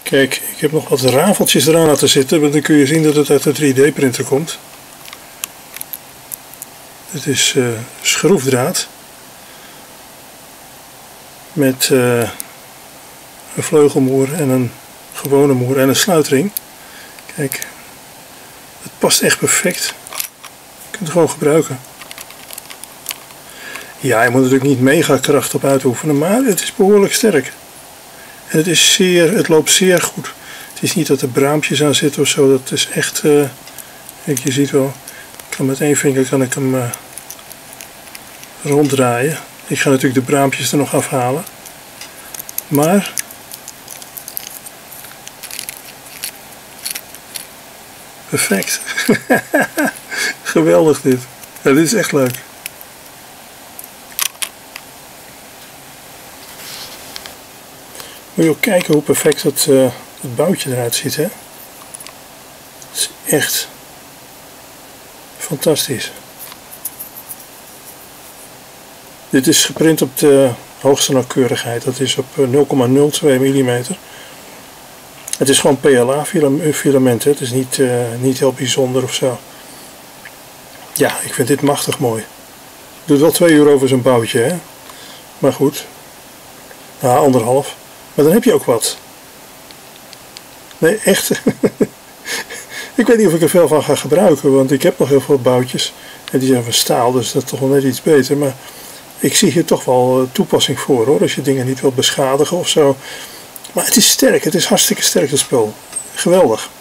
Kijk, ik heb nog wat rafeltjes eraan laten zitten, want dan kun je zien dat het uit een 3D printer komt. Het is schroefdraad met een vleugelmoer en een gewone moer en een sluitring. Kijk, het past echt perfect. Je kunt het gewoon gebruiken. Ja, je moet natuurlijk niet mega kracht op uitoefenen, maar het is behoorlijk sterk. En het loopt zeer goed. Het is niet dat er braampjes aan zitten of zo, dat is echt, kijk, je ziet wel, met één vinger kan ik hem ronddraaien. Ik ga natuurlijk de braampjes er nog afhalen. Maar perfect. Geweldig dit. Ja, dit is echt leuk. Moet je ook kijken hoe perfect het boutje eruit ziet, hè? Het is echt fantastisch. Dit is geprint op de hoogste nauwkeurigheid. Dat is op 0,02 mm. Het is gewoon PLA filament. Het is niet heel bijzonder of zo. Ja, ik vind dit machtig mooi. Het doet wel 2 uur over zo'n boutje, hè? Maar goed. Nou, 1,5. Maar dan heb je ook wat. Nee, echt. Ik weet niet of ik er veel van ga gebruiken, want ik heb nog heel veel boutjes. En die zijn van staal, dus dat is toch wel net iets beter. Maar ik zie hier toch wel toepassing voor, hoor. Als je dingen niet wilt beschadigen of zo. Maar het is sterk, het is hartstikke sterk, het spul. Geweldig.